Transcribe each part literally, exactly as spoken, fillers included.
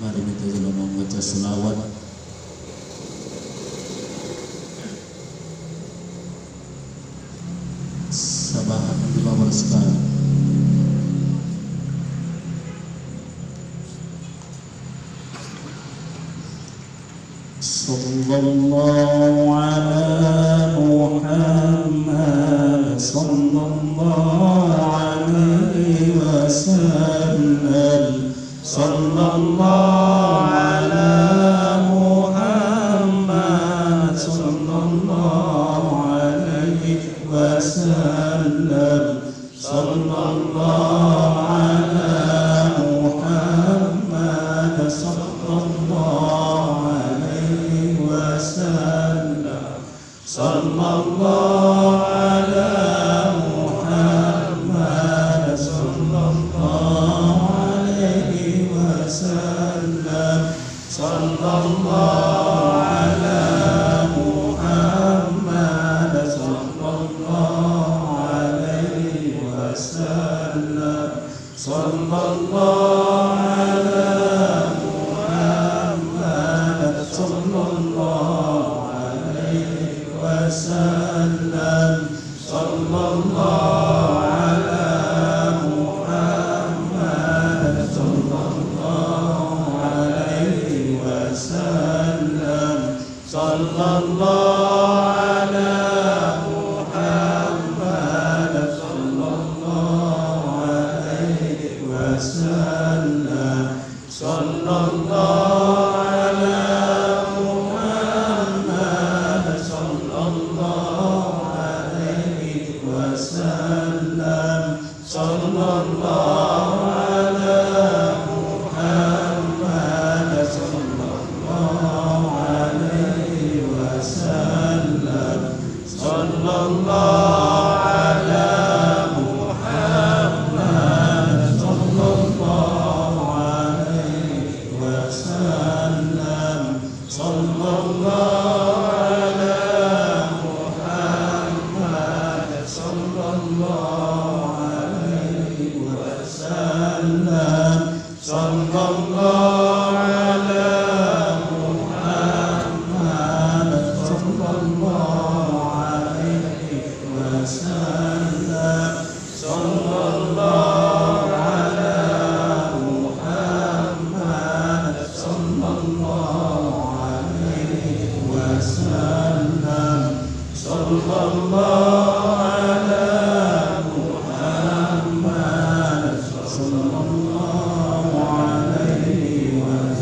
Mari kita dalam membaca selawat sabahan di bawah sekali. Sallallahu ala Muhammad sallallahu alaihi wasallam. Sallallahu ala Muhammad sallallahu alaihi wasallam. Sallallahu ala Muhammad sallallahu alaihi wasallam. Sallallahu ala Muhammad sallallahu alaihi wasallam. Sallallahu ala Muhammad sallallahu alaihi wasallam. Sallallahu ala Muhammad sallallahu alaihi wasallam. Sallallahu ala Muhammad sallallahu alaihi wasallam. Sallallahu ala Muhammad sallallahu alaihi wasallam. Sallallahu ala Muhammad sallallahu alaihi wasallam. Sallallahu ala Muhammad sallallahu alaihi wasallam. Sallallahu ala Muhammad sallallahu alaihi wasallam. Sallallahu ala Muhammad sallallahu alaihi wasallam. Sallallahu ala Muhammad sallallahu alaihi wasallam. Sallallahu ala Muhammad sallallahu alaihi wasallam. Sallallahu ala Muhammad sallallahu alaihi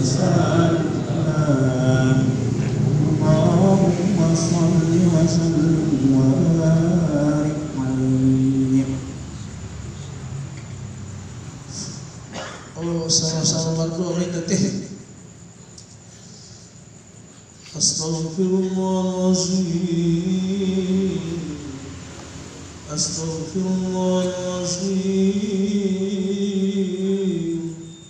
wasallam. Allahumma salli wa sallim wa barik alaihi. Oh, sama-sama berdoa teh. Astaghfirullahaladzim. Astaghfirullahaladzim.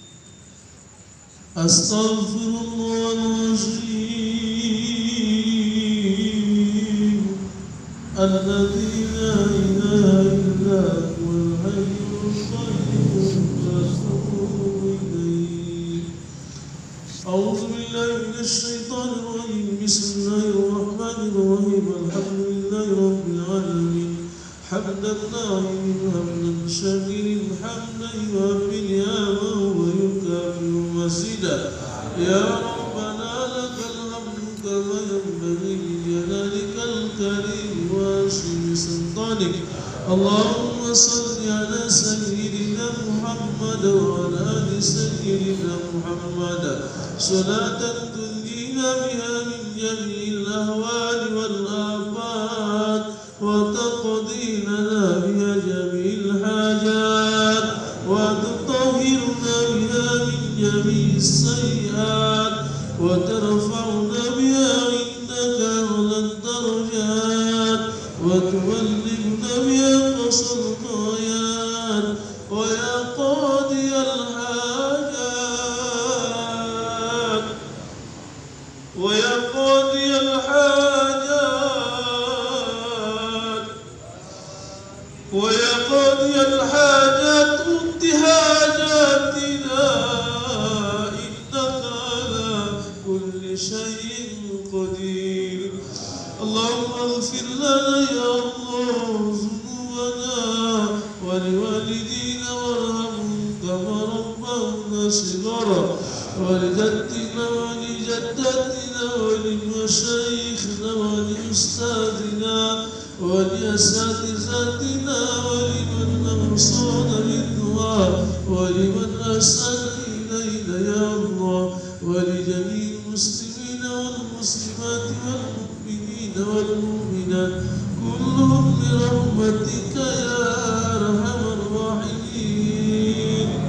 Astaghfirullahaladzim. Alladzi la ilaha illa huwal hayyul qayyum. Atubu ilaih. A'udzu billahi minasy syaithanir rajim. Bismillahirrahmanirrahim. Alhamdulillahi rabbil alamin. Hamdan na'imin hamdan syakirin hamdan yuwaffi ni'amahu wa yukafi'u mazidah. Ya Rabbana lakal hamdu kama yanbaghi li jalalikal karim wa 'azimi sultanik. Allahumma salli ala sayyidina Muhammad wa ala ali sayyidina Muhammad. Salatan tunjina biha min jami'il ahwali wal afat wa taqdi lana biha jami'il hajat wa tutahhirna biha min jami'is sayyi'at wa tarfa'una biha indaka a'la darajat wa tuballighna biha aqsal ghayat. Wa ya qadiyal hajat wa ya qadiyal hajat wa ya qadiyal hajat uti hajatina innaka صغارا ولجدنا ولجدتنا ولمشايخنا ولأستاذنا ولأساتذتنا ولمن أوصانا بالدعاء ولمن أحسن إلينا يا الله ولجميع المسلمين والمسلمات والمؤمنين والمؤمنات كلهم برحمتك يا أرحم الراحمين.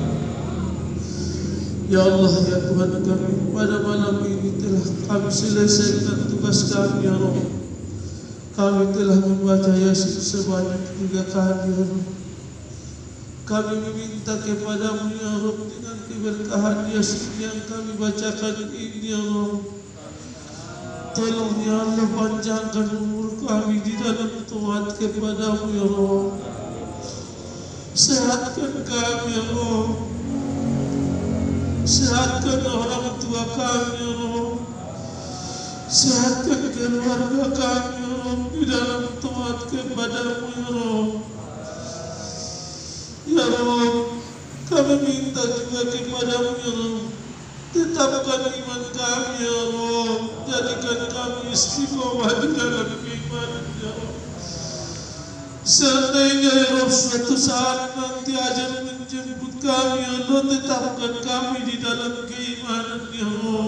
Ya Allah, ya Tuhan kami, pada malam ini telah kami selesaikan tugas kami ya Allah. Kami telah membaca Yasin sebanyak tiga kali ya Allah. Kami meminta kepadamu ya Allah dengan keberkahan Yasin yang kami bacakan ini ya Allah. Tolong ya Allah panjangkan umur kami di dalam taat kepadamu ya Allah. Sehatkan kami ya Allah. Sehatkan orang tua kami ya Allah. Sehatkan keluarga kami ya Allah di dalam taat kepadamu ya Allah. Ya Allah, kami minta juga kepadamu ya Allah, tetapkan iman kami ya Allah, jadikan kami istiqomah di dalam iman ya Allah. Seandainya ya Allah suatu saat nanti ajal menjemput kami ya Allah, tetapkan kami di dalam keimanan ya Allah.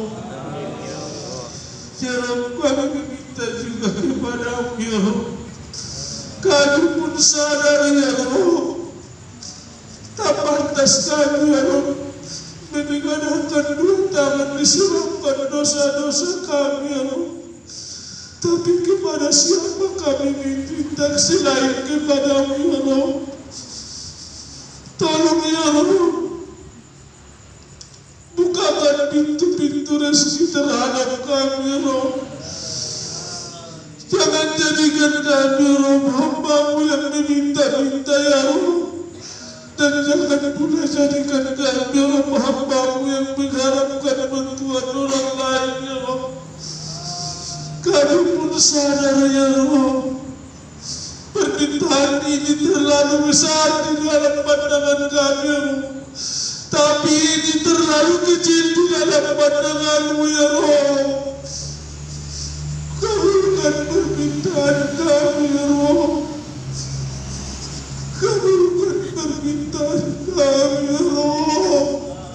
Ya Allah, kami meminta juga kepadamu ya Allah, kami pun sadar ya Allah, tak pantas kami ya Allah menegakkan dua tangan diserahkan dosa-dosa kami ya Allah. Tapi kepada siapa kami minta selain kepadamu ya Allah. Tolong ya Allah, bukakan pintu-pintu rezeki terhadap kami ya Allah. Jangan jadikan kami ya Allah hamba-Mu yang meminta-minta ya Allah. Dan jangan pula jadikan kami ya Allah hamba-Mu yang mengharapkan bantuan orang lain ya Allah. Kami pun sadar ya Allah, permintaan ini terlalu besar di dalam pandangan kami ya Allah. Tapi ini terlalu kecil di dalam pandangan-Mu ya Allah. Kabulkan permintaan kami ya Allah. Kabulkan permintaan kami ya Allah.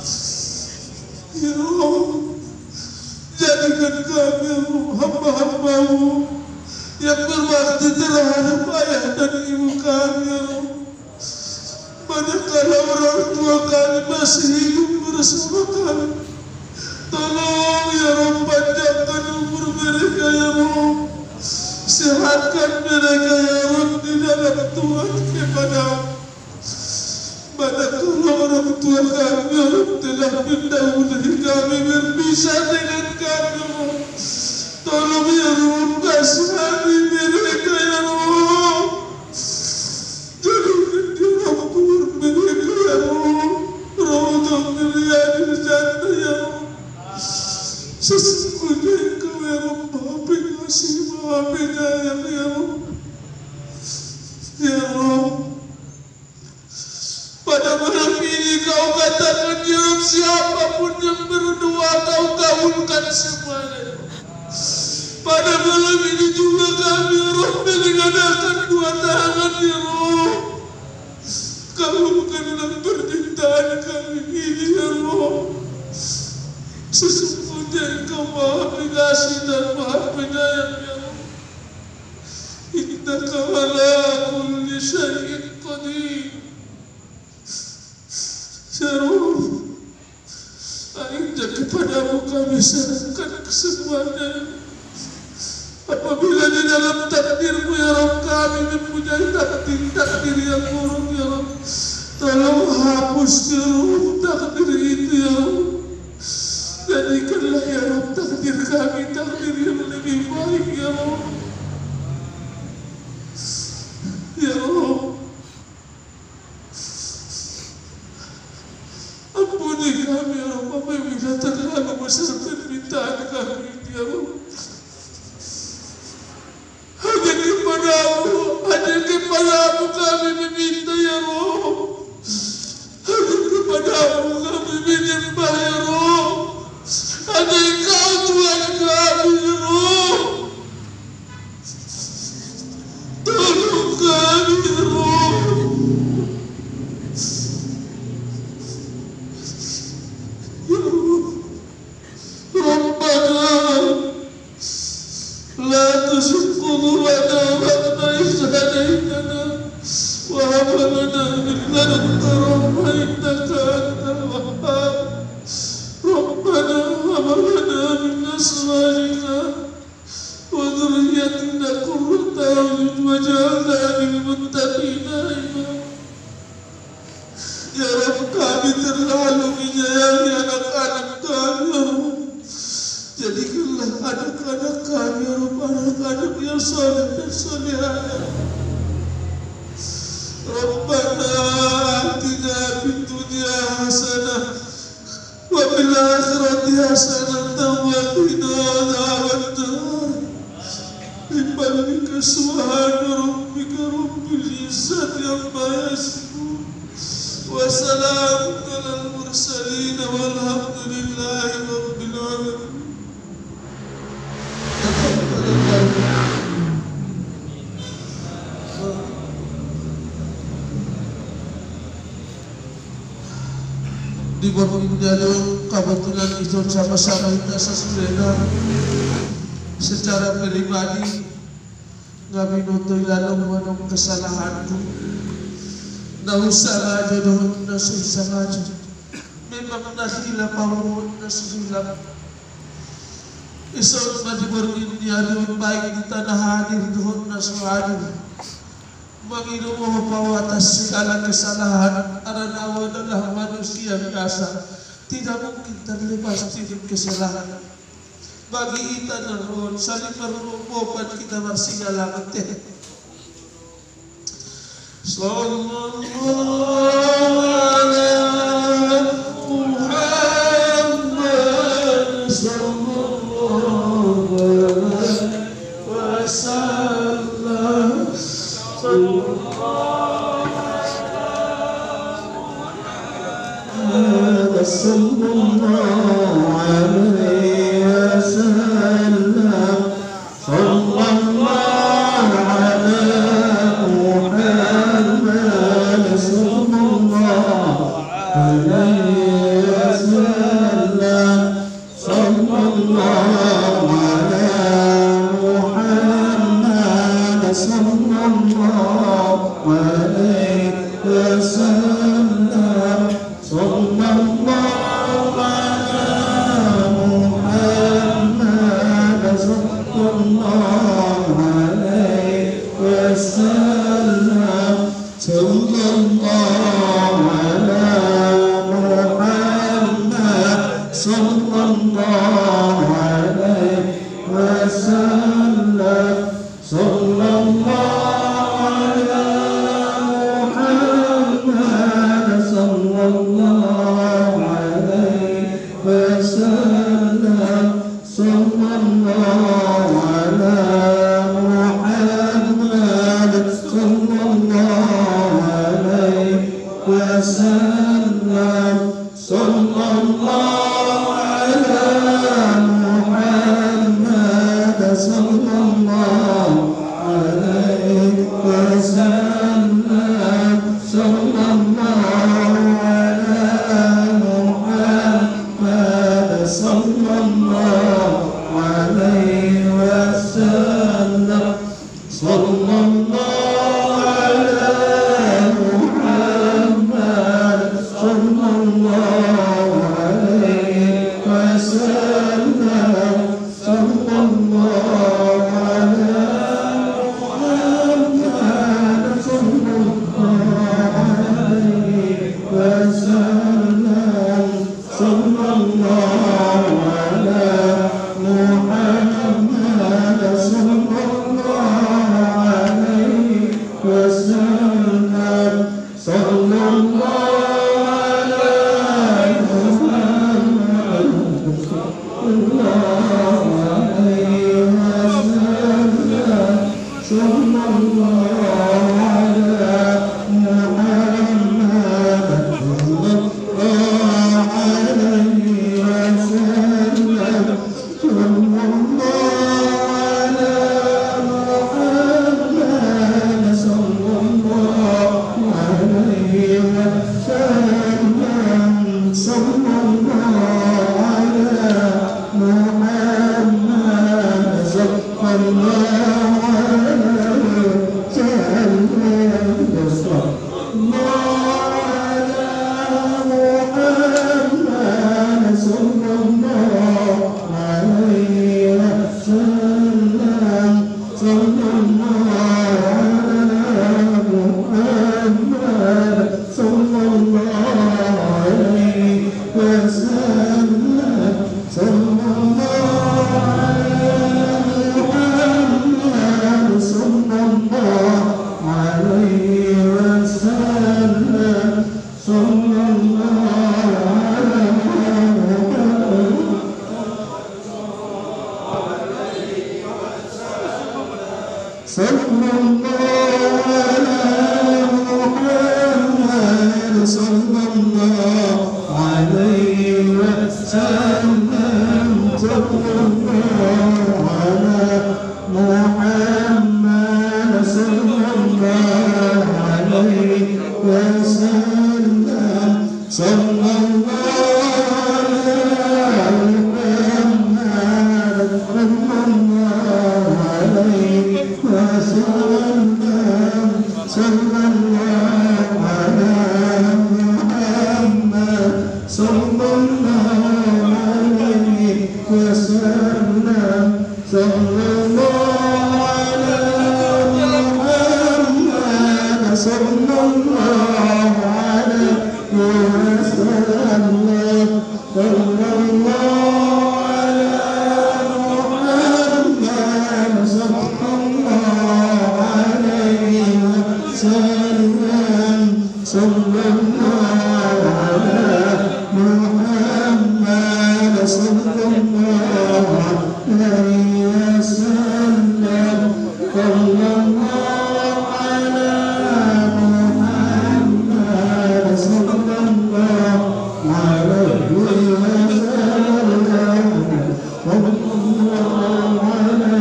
Ya Allah, jadikan kami hamba-hamba-Mu yang berbakti terhadap ayah dan ibu kami ya Allah. Manakala orang tua kami masih hidup bersama kami, tolong ya Allah panjangkan umur mereka ya Allah. Sehatkan mereka ya Allah di dalam taat kepada-Mu. Manakala orang tua kami ya Allah telah mendahului kami berpisah dengan kami ya Allah, tolong ya Allah kasihani mereka ya Allah. Jadikan di dalam kubur mereka ya Allah rawdah min riyadil jannah ya Allah. Sesungguhnya Engkau ya Allah Maha Pengasih, Maha Penyayang ya Allah. Ya Allah, pada malam ini Kau katakan ya Allah, siapapun yang berdoa Kau kabulkan semuanya. Pada malam ini juga kami ya Allah mengadakan dua tangan ya Allah. Kabulkanlah permintaan kami ini ya Allah. Sesungguhnya Engkau Maha Pengasih dan Maha Penyayang ya Allah. Innaka ala kulli syai'in qadir. Ya Allah, hanya kepadamu kami serahkan kesemuanya. Apabila di dalam takdir-Mu ya Allah kami mempunyai takdir-takdir yang buruk ya Allah, tolong hapus ya Allah takdir itu ya Allah. Jadikanlah ya Allah takdir kami takdir yang lebih baik ya Allah. Ya Allah, ampuni kami ya Allah apabila terlalu besar permintaan kami ya Allah. Hanya kepadamu, hanya kepadamu kami meminta ya Allah. Hanya kepadamu kami anak-anak kami, ya Rabb, anak-anak yang soleh dan solehah. Rabbana atina fid dunya hasanah wa fil akhirati hasanah wa qina adzabannar. Bihamdika subhana rabbika rabbil izzati amma yasifun wa salamun alal mursalin walhamdulillahi rabbil alamin. Di bawah dalam kebetulan itu sama-sama kita sesudah secara pribadi kami nuntut dalam menung kesalahanku. Nah usah aja dong, nasihsan aja. Memang nasilah pawon nasilah. Isor mati bergini ada baik di tanah hadir Tuhan nasihadir. Mengiru bahwa atas segala kesalahan karena awal adalah manusia biasa, tidak mungkin terlepas dari kesalahan. Bagi kita dan saling merupakan kita bersegala teh. Sallallahu alaihi Muhammad sallallahu alaihi wasallam. Sallallahu alaihi وسلم صلى الله على محمد صلى الله عليه وسلم صلى الله على محمد صلى الله عليه وسلم صلى الله على محمد صلى الله عليه وسلم صلى الله على محمد صلى الله عليه وسلم صلى الله صلى الله على محمد صلى الله عليه وسلم صلى الله على محمد صلى الله عليه وسلم صلى الله على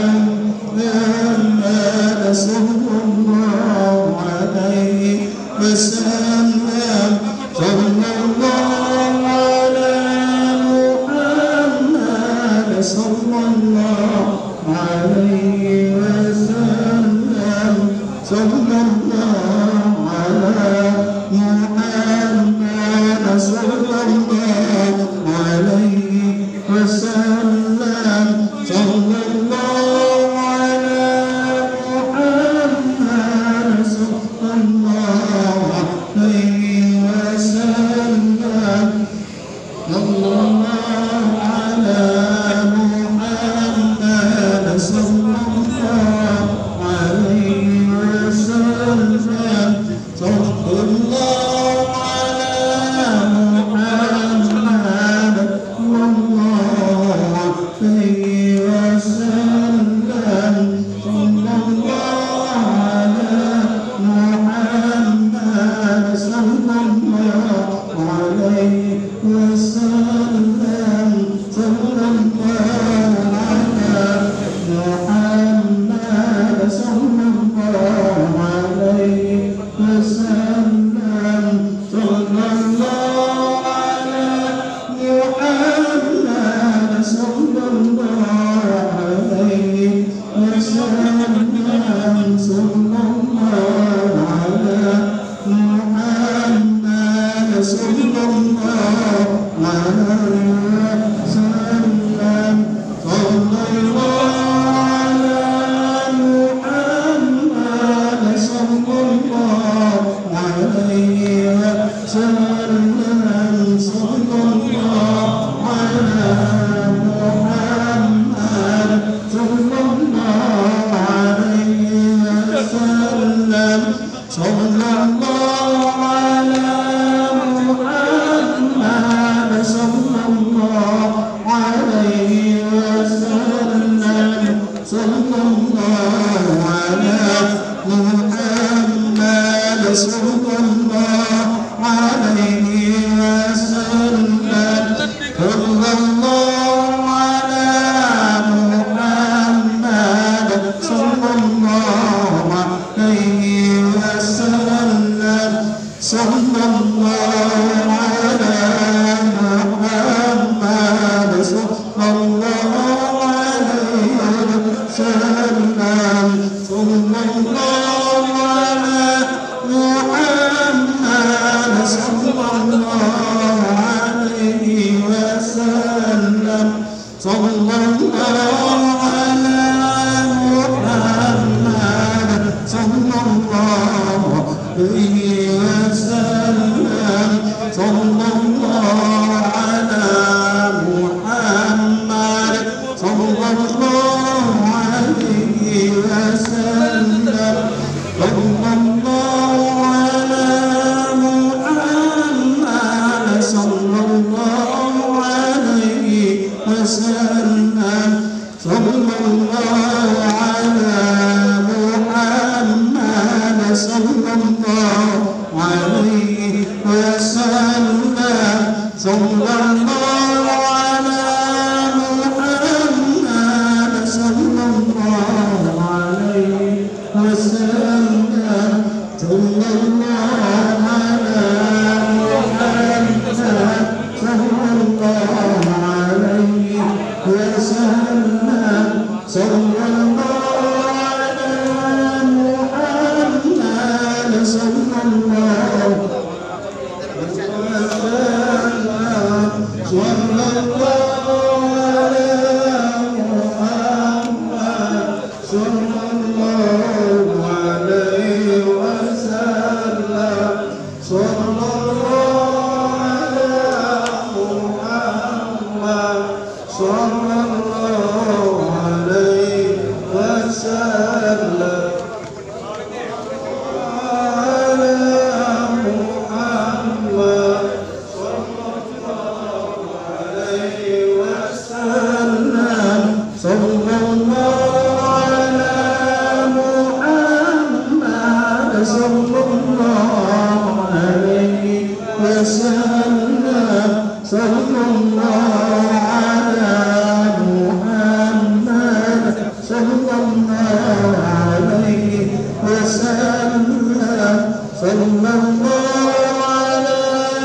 محمد صلى الله عليه وسلم صلى الله على محمد صلى الله عليه وسلم صلى الله على محمد صلى الله عليه وسلم صلى الله على محمد صلى الله عليه وسلم الله على محمد صلى الله عليه وسلم صلى الله على محمد صلى الله عليه وسلم صلى الله على محمد صلى الله عليه وسلم صلى الله على محمد صلى الله عليه وسلم صلى الله على محمد صلى الله عليه وسلم صلى الله على محمد صلى الله عليه وسلم صلى الله على محمد صلى الله عليه وسلم صلى الله على محمد صلى الله عليه وسلم صلى الله على محمد صلى الله عليه وسلم صلى الله على محمد صلى الله عليه وسلم صلى الله على محمد صلى الله عليه وسلم صلى الله على محمد صلى الله عليه وسلم صلى الله على محمد صلى الله عليه وسلم صلى الله على محمد صلى الله عليه وسلم صلى الله على محمد صلى الله عليه وسلم صلى الله على محمد صلى الله عليه وسلم صلى الله على محمد صلى الله عليه وسلم صلى الله على محمد صلى الله عليه وسلم صلى الله على محمد صلى الله عليه وسلم صلى الله على محمد صلى الله صلى الله على محمد صلى الله عليه وسلم صلى الله على محمد صلى الله عليه وسلم صلى الله على محمد صلى الله عليه وسلم صلى الله على محمد صلى الله عليه وسلم صلى الله على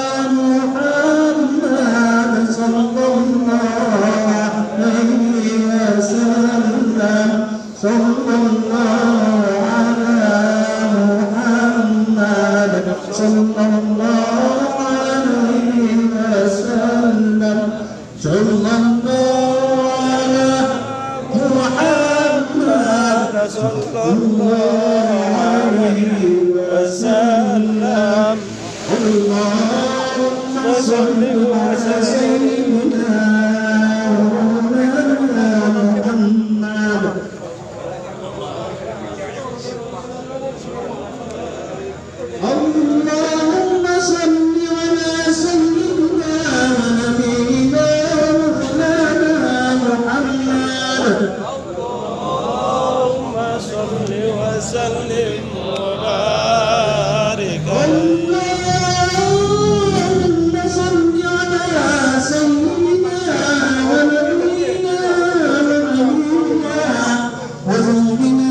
محمد صلى الله عليه وسلم صلى الله على محمد صلى الله عليه وسلم صلى الله على محمد صلى الله عليه وسلم اللهم صل وسلم اللهم صل على سيدنا ونبينا مولانا محمد اللهم صل وسلم وبارك اللهم صل على سيدنا ونبينا وحبيبنا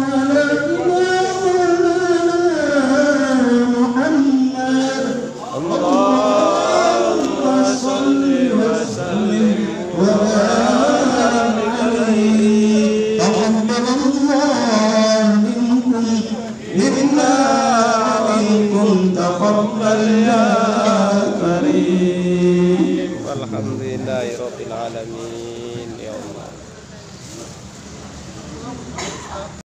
اللهم صل وسلم وبارك عليه. تقبل الله منكم منا ومنكم تقبل يا كريم. والحمد لله رب العالمين.